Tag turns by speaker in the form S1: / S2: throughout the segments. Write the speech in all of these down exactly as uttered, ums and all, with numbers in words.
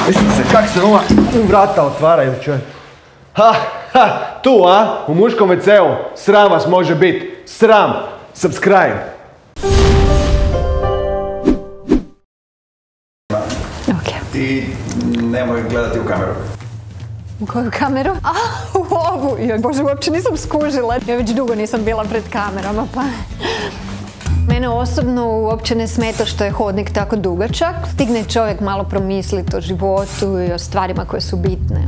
S1: se kak se ova vrata otvaraju, čovjek. Ha, ha, tu, a? U muškom ve ce u. Sram vas može biti. Sram. Subscribe.
S2: Ti nemoj gledati u kameru.
S3: U koju kameru? A, u ovu. Joj, Bože, uopće nisam skužila. Ja već dugo nisam bila pred kamerama, pa... Mene osobno uopće ne smeta što je hodnik tako dugačak. Stigne čovjek malo promisliti o životu i o stvarima koje su bitne.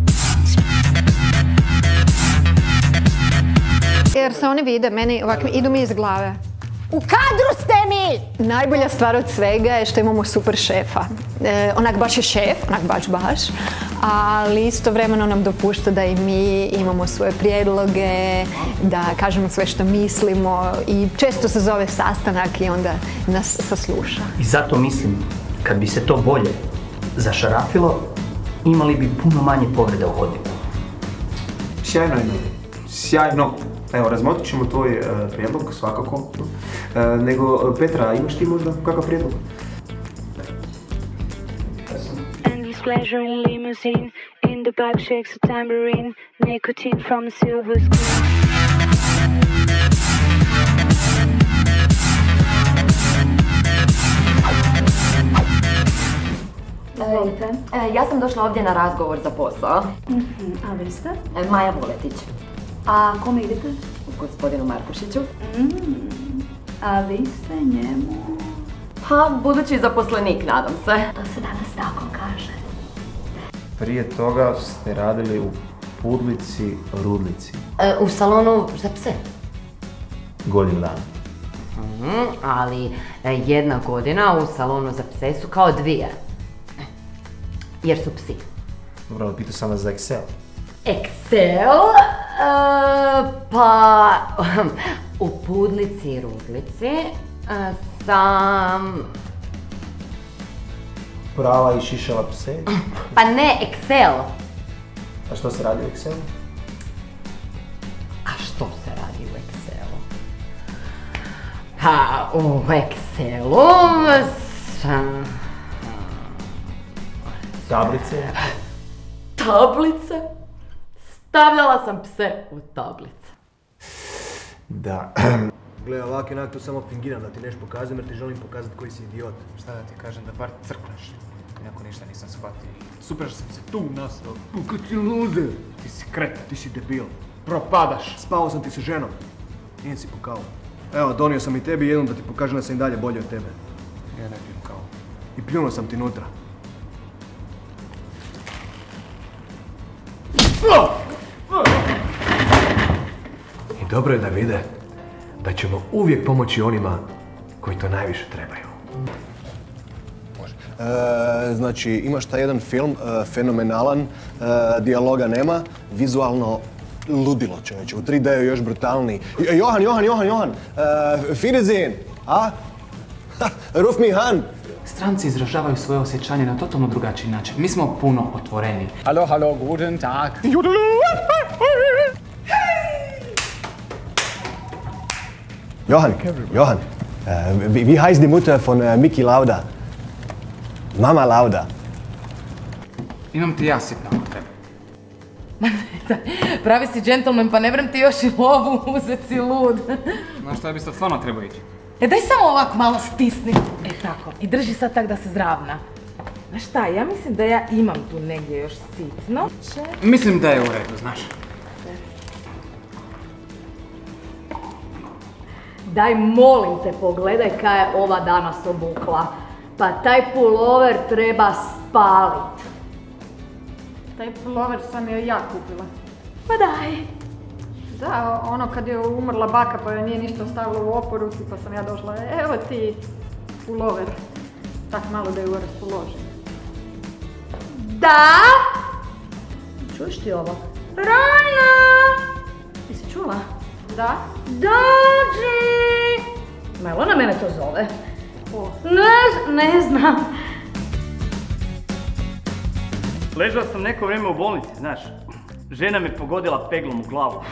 S3: Jer se oni vide, meni ovako idu mi iz glave. U kadru ste mi! Najbolja stvar od svega je što imamo super šefa. E, onak baš je šef, onak baš baš, ali istovremeno nam dopušta da i mi imamo svoje prijedloge, da kažemo sve što mislimo i često se zove sastanak i onda nas sasluša.
S4: I zato mislim, kad bi se to bolje zašarafilo, imali bi puno manje povreda u hodniku.
S2: Sjajno je, sjajno. Evo, razmotrit ćemo tvoj uh, prijedlog, svakako. Uh, nego, Petra, imaš ti možda kakav prijedlog?
S5: Pleasure in limousine, in the back shakes a tambourine, nicotine from a silver screen.
S6: Izvolite. E, ja sam došla ovdje na razgovor za posao.
S7: Mm-hmm. A vi ste?
S6: E, Maja Vuletić.
S7: A kome idete?
S6: Gospodinu Markušiću.
S7: Mm. A vi ste njemu?
S6: Pa, budući zaposlenik, nadam se.
S7: To se danas tako kaže.
S2: Prije toga ste radili u Pudlici, Rudlici.
S6: E, u salonu za pse.
S2: Godinu dana.
S6: Mm, ali e, jedna godina u salonu za pse su kao dvije. Jer su psi.
S2: Dobro, ali pitao sam vas za Excel.
S6: Excel? E, pa... u Pudlici i Rudlici e, sam...
S2: Prala i šišala pse.
S6: Pa ne, Excel.
S2: A što se radi u Excelu?
S6: A što se radi u Excelu? Pa u Excelu sam...
S2: Tablice?
S6: Tablice? Stavljala sam pse u tablice.
S2: Da.
S1: Gle, ovak i onak to samo fingiram da ti nešto pokazujem jer ti želim pokazati koji si idiot.
S8: Šta da ti kažem, da bar crkneš. Iako ništa nisam shvatio. Super što sam se tu nasrao.
S1: Kad si lude?
S8: Ti si kreta, ti si debil. Propadaš.
S1: Spao sam ti sa ženom. Nije si po kavu. Evo, donio sam i tebi jednom da ti pokažem da sam i dalje bolji od tebe.
S8: Ja ne pijem kavu.
S1: I pljunuo sam ti nutra. I dobro je da vide da ćemo uvijek pomoći onima koji to najviše trebaju. Može. E, znači, imaš taj jedan film, e, fenomenalan, e, dijaloga nema, vizualno ludilo, čovječe, u tri de je još brutalniji. E, Johan, Johan, Johan, Johan, e, Fidezen, a? Ruf mi han.
S8: Stranci izražavaju svoje osjećanje na totalno drugačiji način. Mi smo puno otvoreni. Halo, halo, guten Tag.
S1: Johan, Johan, uh, wie, wie heißt die Mutter von uh, Miki Lauda? Mama Lauda.
S8: Imam ti ja sitno oko tebe.
S6: Pravi si džentlmen, pa ne vrem ti još i lovu uzet si lud.
S8: Znaš šta bi sad stvarno trebao ići?
S9: E daj samo ovako malo stisni. E tako. I drži sad tak da se zravna. Znaš šta, ja mislim da ja imam tu negdje još sitno.
S8: Mislim da je u redu, znaš.
S9: Daj molim te pogledaj kaj je ova danas obukla. Pa taj pulover treba spalit.
S3: Taj pulover sam joj ja kupila.
S9: Pa daj.
S3: Da, ono kad je umrla baka pa joj nije ništa ostavila u oporuci pa sam ja došla, evo ti pulover. Tak malo da ju raspoložim.
S9: Da? Čuješ ti ovo? Rana! Ti si čula?
S3: Da?
S9: Dođi! Melona mene to zove.
S3: O.
S9: Ne, ne znam.
S4: Ležao sam neko vrijeme u bolnici, znaš. Žena me pogodila peglom u glavu.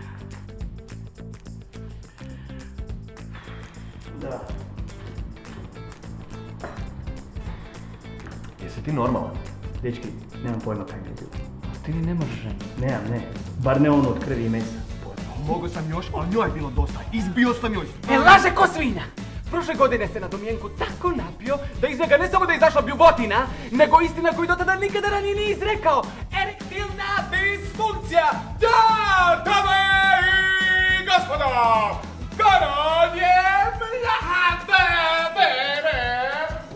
S4: Da.
S1: Jesi ti normalan?
S4: Dečki, nemam pojma kaj mi je bilo.
S8: Ti ni ne možeš ženi.
S4: Nemam, ne. Bar ne ono od krvi i mesa.
S1: Mogu sam još, ali njoj je bilo dosta. Izbio sam joj.
S8: E, laže ko svinja! Prošle godine se na Domjenku tako napio da iz njega ne samo da je izašla bljubotina, nego istina koju do tada nikada ranije nije izrekao. Erektilna disfunkcija! Da, dame i gospodo! Goran je mlade bere!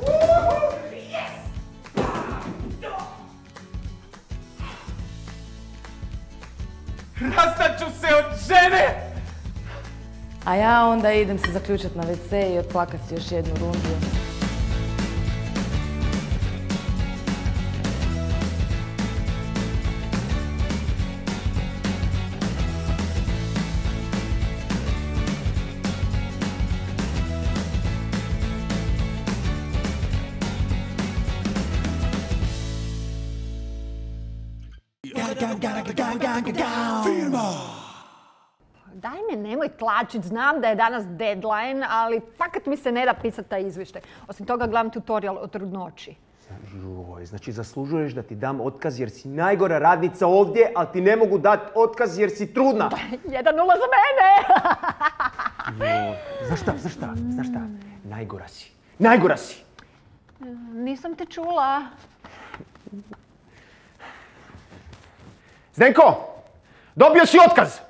S8: Rastaću se od žene!
S9: A ja onda idem se zaključat na ve ce i otplakat si još jednu rundu.
S3: Daj me, nemoj tlačit, znam da je danas deadline, ali fakat mi se ne da pisat taj izvještaj. Osim toga, gledam tutorial o trudnoći.
S2: Joj, znači zaslužuješ da ti dam otkaz jer si najgora radnica ovdje, ali ti ne mogu dati otkaz jer si trudna.
S3: Jedan nula za mene!
S2: Joj, znaš šta, znaš šta, znaš šta? Najgora si, najgora si!
S3: Nisam te čula.
S2: Zdenko, dobio si otkaz!